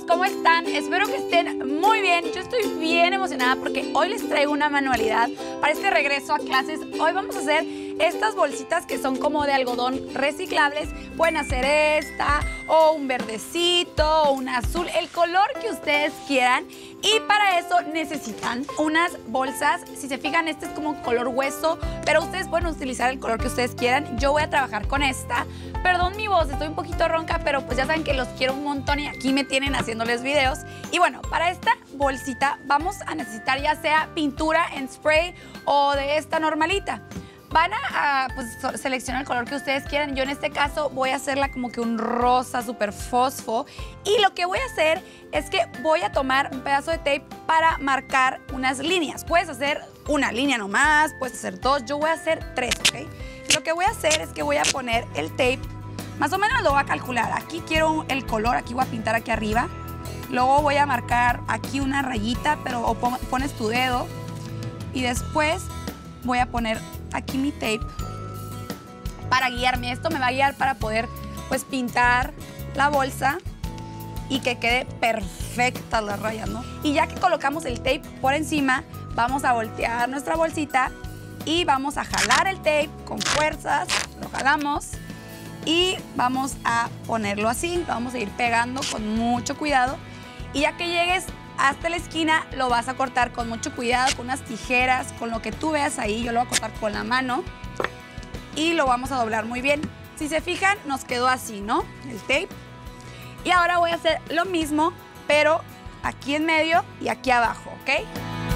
¿cómo están? Espero que estén muy bien. Yo estoy bien emocionada porque hoy les traigo una manualidad para este regreso a clases. Hoy vamos a hacer estas bolsitas que son como de algodón reciclables. Pueden hacer esta, o un verdecito, o un azul, el color que ustedes quieran. Y para eso necesitan unas bolsas. Si se fijan, este es como color hueso, pero ustedes pueden utilizar el color que ustedes quieran. Yo voy a trabajar con esta. Perdón mi voz, estoy un poquito ronca, pero pues ya saben que los quiero un montón y aquí me tienen haciéndoles videos. Y bueno, para esta bolsita vamos a necesitar ya sea pintura en spray o de esta normalita. Van a pues, seleccionar el color que ustedes quieran. Yo en este caso voy a hacerla como que un rosa súper fosfo. Y lo que voy a hacer es que voy a tomar un pedazo de tape para marcar unas líneas. Puedes hacer una línea nomás, puedes hacer dos. Yo voy a hacer tres, ¿ok? Lo que voy a hacer es que voy a poner el tape, más o menos lo voy a calcular. Aquí quiero el color, aquí voy a pintar aquí arriba. Luego voy a marcar aquí una rayita, pero pones tu dedo. Y después voy a poner aquí mi tape para guiarme. Esto me va a guiar para poder pues pintar la bolsa y que quede perfecta la raya, ¿no? Y ya que colocamos el tape por encima, vamos a voltear nuestra bolsita y vamos a jalar el tape con fuerzas, lo jalamos y vamos a ponerlo así, lo vamos a ir pegando con mucho cuidado y ya que llegues hasta la esquina lo vas a cortar con mucho cuidado, con unas tijeras, con lo que tú veas ahí. Yo lo voy a cortar con la mano y lo vamos a doblar muy bien. Si se fijan, nos quedó así, ¿no? El tape. Y ahora voy a hacer lo mismo, pero aquí en medio y aquí abajo, ¿ok?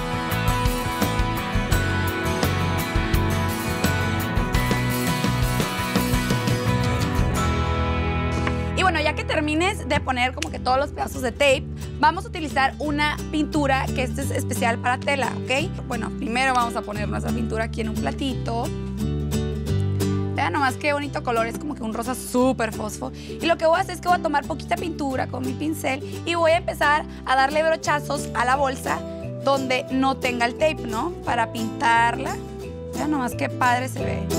Y bueno, ya que termines de poner como que todos los pedazos de tape, vamos a utilizar una pintura que esta es especial para tela, ¿ok? Bueno, primero vamos a poner nuestra pintura aquí en un platito. Vean nomás qué bonito color, es como que un rosa súper fosfo. Y lo que voy a hacer es que voy a tomar poquita pintura con mi pincel y voy a empezar a darle brochazos a la bolsa donde no tenga el tape, ¿no? Para pintarla. Vean nomás qué padre se ve.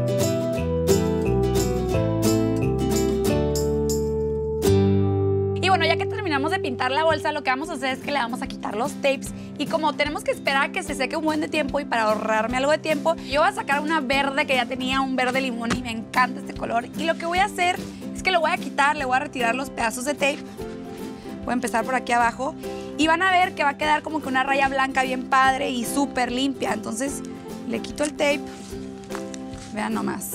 Y bueno, ya que terminamos de pintar la bolsa, lo que vamos a hacer es que le vamos a quitar los tapes. Y como tenemos que esperar a que se seque un buen de tiempo y para ahorrarme algo de tiempo, yo voy a sacar una verde que ya tenía, un verde limón, y me encanta este color. Y lo que voy a hacer es que lo voy a quitar, le voy a retirar los pedazos de tape. Voy a empezar por aquí abajo. Y van a ver que va a quedar como que una raya blanca bien padre y súper limpia. Entonces le quito el tape. Vean nomás.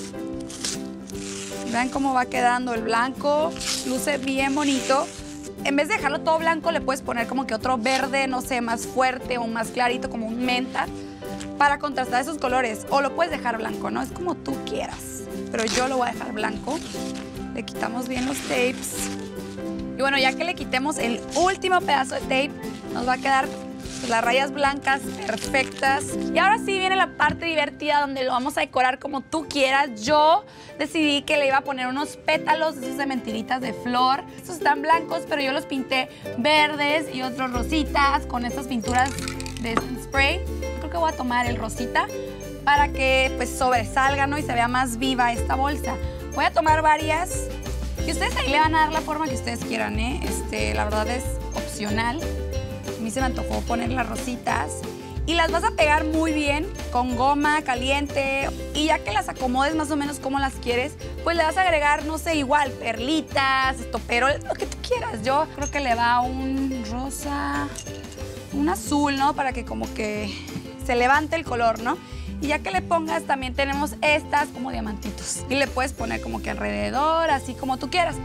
Vean cómo va quedando el blanco, luce bien bonito. En vez de dejarlo todo blanco, le puedes poner como que otro verde, no sé, más fuerte o más clarito, como un menta, para contrastar esos colores. O lo puedes dejar blanco, ¿no? Es como tú quieras. Pero yo lo voy a dejar blanco. Le quitamos bien los tapes. Y bueno, ya que le quitemos el último pedazo de tape, nos va a quedar las rayas blancas perfectas. Y ahora sí viene la parte divertida donde lo vamos a decorar como tú quieras. Yo decidí que le iba a poner unos pétalos de esas de mentiritas de flor. Estos están blancos, pero yo los pinté verdes y otros rositas con estas pinturas de spray. Creo que voy a tomar el rosita para que pues sobresalga, ¿no? Y se vea más viva esta bolsa. Voy a tomar varias y ustedes ahí le van a dar la forma que ustedes quieran, ¿eh? La verdad es opcional. A mí se me antojó poner las rositas y las vas a pegar muy bien con goma caliente y ya que las acomodes más o menos como las quieres, pues le vas a agregar, no sé, igual perlitas, estoperoles, lo que tú quieras. Yo creo que le va un rosa, un azul, ¿no? Para que como que se levante el color, ¿no? Y ya que le pongas, también tenemos estas como diamantitos y le puedes poner como que alrededor, así como tú quieras.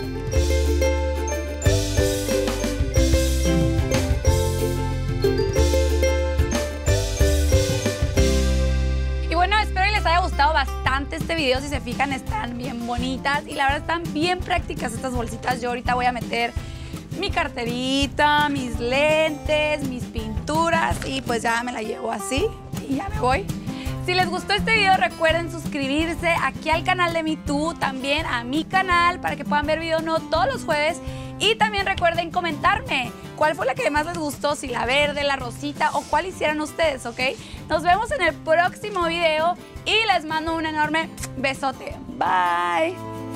Bastante este video, si se fijan están bien bonitas y la verdad están bien prácticas estas bolsitas. Yo ahorita voy a meter mi carterita, mis lentes, mis pinturas y pues ya me la llevo así y ya me voy. Si les gustó este video, recuerden suscribirse aquí al canal de MeToo, también a mi canal para que puedan ver videos nuevos todos los jueves. Y también recuerden comentarme cuál fue la que más les gustó, si la verde, la rosita o cuál hicieran ustedes, ¿ok? Nos vemos en el próximo video y les mando un enorme besote. Bye.